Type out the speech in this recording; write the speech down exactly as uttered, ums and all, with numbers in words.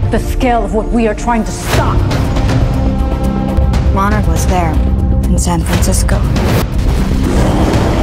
the scale of what we are trying to stop. Monarch was there, in San Francisco.